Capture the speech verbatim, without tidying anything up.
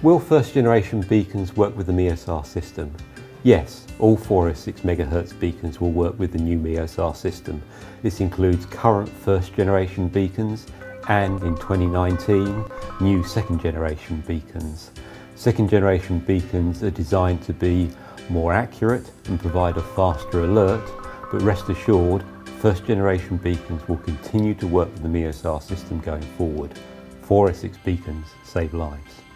Will first generation beacons work with the MEOSAR system? Yes, all four oh six megahertz beacons will work with the new MEOSAR system. This includes current first generation beacons and in twenty nineteen, new second generation beacons. Second generation beacons are designed to be more accurate and provide a faster alert, but rest assured, first generation beacons will continue to work with the MEOSAR system going forward. four oh six beacons save lives.